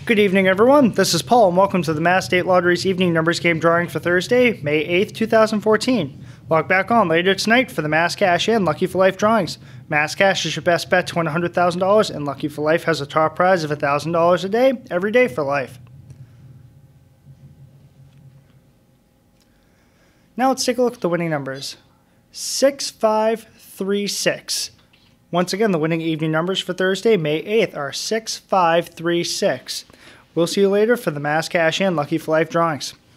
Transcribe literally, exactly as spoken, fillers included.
Good evening, everyone. This is Paul, and welcome to the Mass State Lottery's evening numbers game drawing for Thursday, May eighth, two thousand fourteen. Log back on later tonight for the Mass Cash and Lucky for Life drawings. Mass Cash is your best bet to win one hundred thousand dollars, and Lucky for Life has a top prize of one thousand dollars a day, every day for life. Now let's take a look at the winning numbers. six five three six. Once again, the winning evening numbers for Thursday, May eighth are six five three six. We'll see you later for the Mass Cash and Lucky for Life drawings.